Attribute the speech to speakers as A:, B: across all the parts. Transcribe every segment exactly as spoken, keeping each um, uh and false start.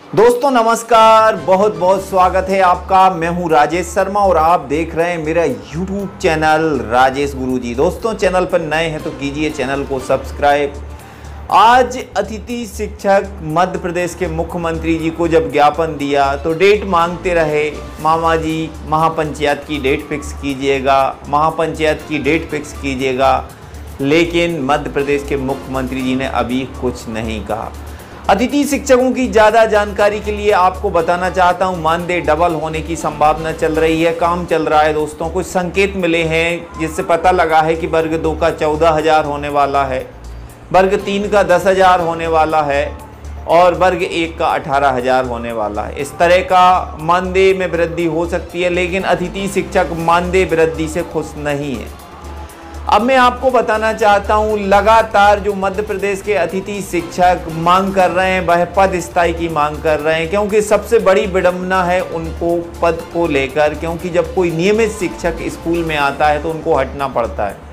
A: दोस्तों नमस्कार, बहुत बहुत स्वागत है आपका। मैं हूं राजेश शर्मा और आप देख रहे हैं मेरा यूट्यूब चैनल राजेश गुरुजी। दोस्तों चैनल पर नए हैं तो कीजिए चैनल को सब्सक्राइब। आज अतिथि शिक्षक मध्य प्रदेश के मुख्यमंत्री जी को जब ज्ञापन दिया तो डेट मांगते रहे, मामा जी महापंचायत की डेट फिक्स कीजिएगा, महापंचायत की डेट फिक्स कीजिएगा, लेकिन मध्य प्रदेश के मुख्यमंत्री जी ने अभी कुछ नहीं कहा। अतिथि शिक्षकों की ज़्यादा जानकारी के लिए आपको बताना चाहता हूं, मानदेय डबल होने की संभावना चल रही है, काम चल रहा है। दोस्तों कुछ संकेत मिले हैं जिससे पता लगा है कि वर्ग दो का चौदह हजार होने वाला है, वर्ग तीन का दस हजार होने वाला है और वर्ग एक का अठारह हजार होने वाला है। इस तरह का मानदेय में वृद्धि हो सकती है, लेकिन अतिथि शिक्षक मानदेय वृद्धि से खुश नहीं है। अब मैं आपको बताना चाहता हूं, लगातार जो मध्य प्रदेश के अतिथि शिक्षक मांग कर रहे हैं वह पद स्थायी की मांग कर रहे हैं, क्योंकि सबसे बड़ी विडंबना है उनको पद को लेकर, क्योंकि जब कोई नियमित शिक्षक स्कूल में आता है तो उनको हटना पड़ता है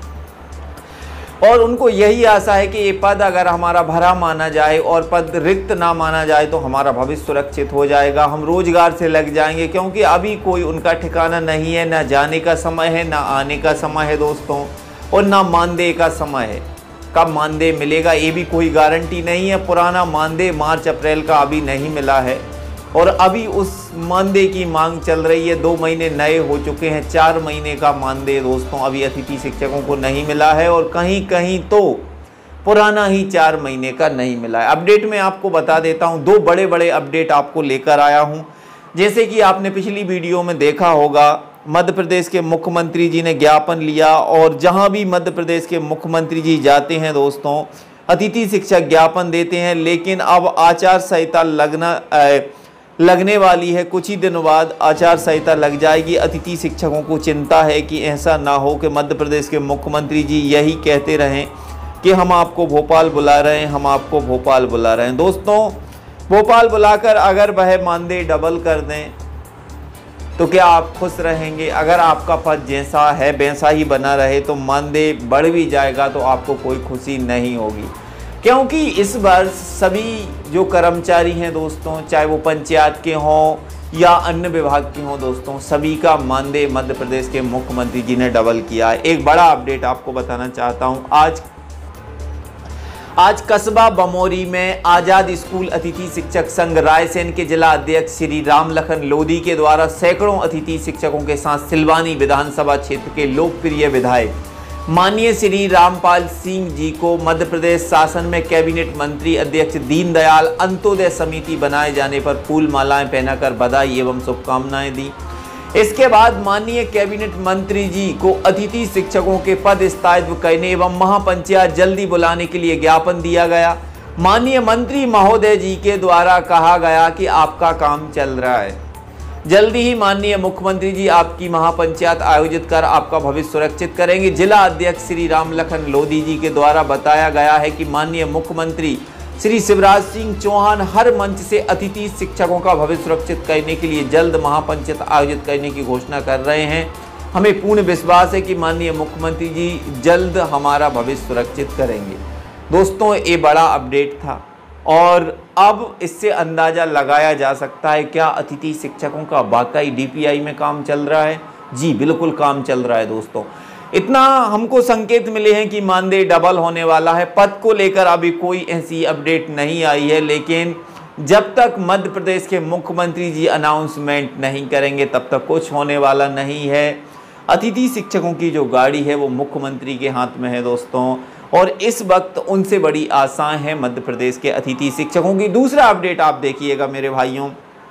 A: और उनको यही आशा है कि ये पद अगर हमारा भरा माना जाए और पद रिक्त ना माना जाए तो हमारा भविष्य सुरक्षित हो जाएगा, हम रोजगार से लग जाएंगे। क्योंकि अभी कोई उनका ठिकाना नहीं है, ना जाने का समय है ना आने का समय है दोस्तों, और ना मानदेय का समय है। कब मानदेय मिलेगा ये भी कोई गारंटी नहीं है। पुराना मानदेय मार्च अप्रैल का अभी नहीं मिला है और अभी उस मानदेय की मांग चल रही है। दो महीने नए हो चुके हैं, चार महीने का मानदेय दोस्तों अभी अतिथि शिक्षकों को नहीं मिला है और कहीं कहीं तो पुराना ही चार महीने का नहीं मिला है। अपडेट में आपको बता देता हूँ, दो बड़े बड़े अपडेट आपको लेकर आया हूँ। जैसे कि आपने पिछली वीडियो में देखा होगा, मध्य प्रदेश के मुख्यमंत्री जी ने ज्ञापन लिया और जहां भी मध्य प्रदेश के मुख्यमंत्री जी जाते हैं दोस्तों अतिथि शिक्षक ज्ञापन देते हैं, लेकिन अब आचार संहिता लगना लगने वाली है। कुछ ही दिनों बाद आचार संहिता लग जाएगी। अतिथि शिक्षकों को चिंता है कि ऐसा ना हो कि मध्य प्रदेश के मुख्यमंत्री जी यही कहते रहें कि हम आपको भोपाल बुला रहे हैं, हम आपको भोपाल बुला रहे हैं। दोस्तों भोपाल बुलाकर अगर वह मानदेय डबल कर दें तो क्या आप खुश रहेंगे? अगर आपका पद जैसा है वैसा ही बना रहे तो मानदेय बढ़ भी जाएगा तो आपको कोई खुशी नहीं होगी, क्योंकि इस वर्ष सभी जो कर्मचारी हैं दोस्तों, चाहे वो पंचायत के हों या अन्य विभाग के हों दोस्तों, सभी का मानदेय मध्य प्रदेश के मुख्यमंत्री जी ने डबल किया है। एक बड़ा अपडेट आपको बताना चाहता हूँ। आज आज कस्बा बमोरी में आजाद स्कूल अतिथि शिक्षक संघ रायसेन के जिला अध्यक्ष श्री राम लखन लोधी के द्वारा सैकड़ों अतिथि शिक्षकों के साथ सिलवानी विधानसभा क्षेत्र के लोकप्रिय विधायक माननीय श्री रामपाल सिंह जी को मध्य प्रदेश शासन में कैबिनेट मंत्री अध्यक्ष दीनदयाल अंत्योदय समिति बनाए जाने पर फूल मालाएं पहनाकर बधाई एवं शुभकामनाएं दी। इसके बाद माननीय कैबिनेट मंत्री जी को अतिथि शिक्षकों के पद स्थायित्व करने एवं महापंचायत जल्दी बुलाने के लिए ज्ञापन दिया गया। माननीय मंत्री महोदय जी के द्वारा कहा गया कि आपका काम चल रहा है, जल्दी ही माननीय मुख्यमंत्री जी आपकी महापंचायत आयोजित कर आपका भविष्य सुरक्षित करेंगे। जिला अध्यक्ष श्री राम लखन लोधी जी के द्वारा बताया गया है कि माननीय मुख्यमंत्री श्री शिवराज सिंह चौहान हर मंच से अतिथि शिक्षकों का भविष्य सुरक्षित करने के लिए जल्द महापंचायत आयोजित करने की घोषणा कर रहे हैं। हमें पूर्ण विश्वास है कि माननीय मुख्यमंत्री जी जल्द हमारा भविष्य सुरक्षित करेंगे। दोस्तों ये बड़ा अपडेट था और अब इससे अंदाज़ा लगाया जा सकता है क्या अतिथि शिक्षकों का वाकई डीपीआई में काम चल रहा है। जी बिल्कुल काम चल रहा है दोस्तों। इतना हमको संकेत मिले हैं कि मानदेय डबल होने वाला है। पद को लेकर अभी कोई ऐसी अपडेट नहीं आई है, लेकिन जब तक मध्य प्रदेश के मुख्यमंत्री जी अनाउंसमेंट नहीं करेंगे तब तक कुछ होने वाला नहीं है। अतिथि शिक्षकों की जो गाड़ी है वो मुख्यमंत्री के हाथ में है दोस्तों, और इस वक्त उनसे बड़ी आशाएं हैं मध्य प्रदेश के अतिथि शिक्षकों की। दूसरा अपडेट आप देखिएगा मेरे भाइयों,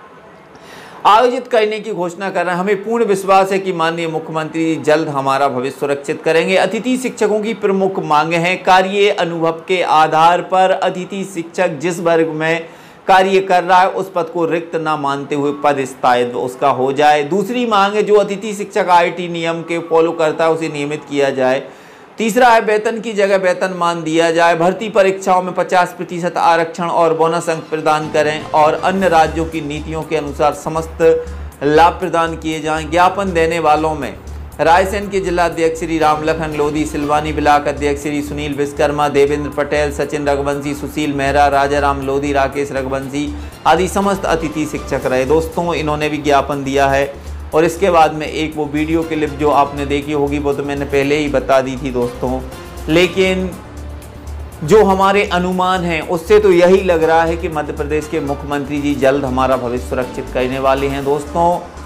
A: आयोजित करने की घोषणा कर रहे हैं। हमें पूर्ण विश्वास है कि माननीय मुख्यमंत्री जी जल्द हमारा भविष्य सुरक्षित करेंगे। अतिथि शिक्षकों की प्रमुख मांगे हैं, कार्य अनुभव के आधार पर अतिथि शिक्षक जिस वर्ग में कार्य कर रहा है उस पद को रिक्त न मानते हुए पद स्थायित्व उसका हो जाए। दूसरी मांग है, जो अतिथि शिक्षक आईटी नियम के फॉलो करता है उसे नियमित किया जाए। तीसरा है, वेतन की जगह वेतन मान दिया जाए। भर्ती परीक्षाओं में पचास प्रतिशत आरक्षण और बोनस अंक प्रदान करें और अन्य राज्यों की नीतियों के अनुसार समस्त लाभ प्रदान किए जाएं। ज्ञापन देने वालों में रायसेन के जिला अध्यक्ष श्री रामलखन लोधी, सिलवानी ब्लॉक अध्यक्ष श्री सुनील विश्वकर्मा, देवेंद्र पटेल, सचिन रघुवंशी, सुशील मेहरा, राजाराम लोधी, राकेश रघुवंशी आदि समस्त अतिथि शिक्षक रहे। दोस्तों इन्होंने भी ज्ञापन दिया है और इसके बाद में एक वो वीडियो क्लिप जो आपने देखी होगी वो तो मैंने पहले ही बता दी थी दोस्तों, लेकिन जो हमारे अनुमान हैं उससे तो यही लग रहा है कि मध्य प्रदेश के मुख्यमंत्री जी जल्द हमारा भविष्य सुरक्षित करने वाले हैं दोस्तों।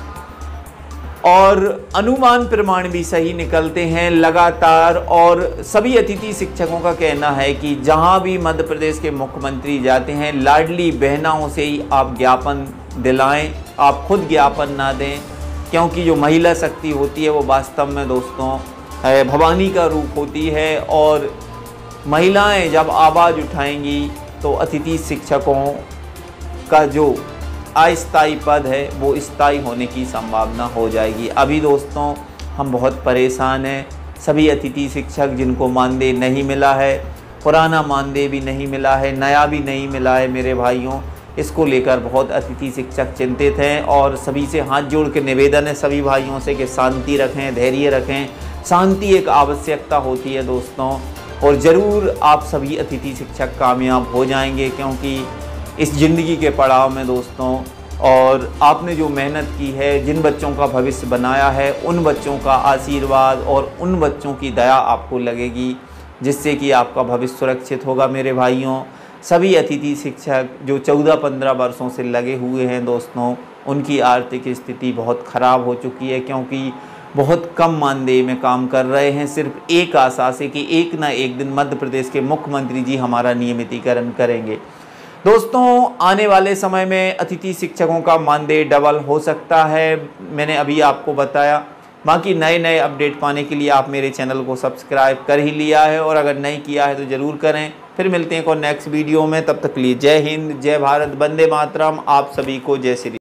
A: और अनुमान प्रमाण भी सही निकलते हैं लगातार, और सभी अतिथि शिक्षकों का कहना है कि जहां भी मध्य प्रदेश के मुख्यमंत्री जाते हैं लाडली बहनाओं से ही आप ज्ञापन दिलाएं, आप खुद ज्ञापन ना दें, क्योंकि जो महिला शक्ति होती है वो वास्तव में दोस्तों भवानी का रूप होती है, और महिलाएं जब आवाज़ उठाएंगी तो अतिथि शिक्षकों का जो अस्थायी पद है वो स्थायी होने की संभावना हो जाएगी। अभी दोस्तों हम बहुत परेशान हैं, सभी अतिथि शिक्षक जिनको मानदेय नहीं मिला है, पुराना मानदेय भी नहीं मिला है, नया भी नहीं मिला है मेरे भाइयों, इसको लेकर बहुत अतिथि शिक्षक चिंतित हैं। और सभी से हाथ जोड़ के निवेदन है सभी भाइयों से कि शांति रखें, धैर्य रखें। शांति एक आवश्यकता होती है दोस्तों, और ज़रूर आप सभी अतिथि शिक्षक कामयाब हो जाएंगे, क्योंकि इस ज़िंदगी के पड़ाव में दोस्तों, और आपने जो मेहनत की है, जिन बच्चों का भविष्य बनाया है, उन बच्चों का आशीर्वाद और उन बच्चों की दया आपको लगेगी, जिससे कि आपका भविष्य सुरक्षित होगा मेरे भाइयों। सभी अतिथि शिक्षक जो चौदह पंद्रह वर्षों से लगे हुए हैं दोस्तों, उनकी आर्थिक स्थिति बहुत ख़राब हो चुकी है, क्योंकि बहुत कम मानदेय में काम कर रहे हैं, सिर्फ एक आशा से कि एक ना एक दिन मध्य प्रदेश के मुख्यमंत्री जी हमारा नियमितीकरण करेंगे। दोस्तों आने वाले समय में अतिथि शिक्षकों का मानदेय डबल हो सकता है, मैंने अभी आपको बताया। बाकी नए नए अपडेट पाने के लिए आप मेरे चैनल को सब्सक्राइब कर ही लिया है, और अगर नहीं किया है तो ज़रूर करें। फिर मिलते हैं को नेक्स्ट वीडियो में, तब तक के लिए जय हिंद, जय भारत, वंदे मातरम। आप सभी को जय श्री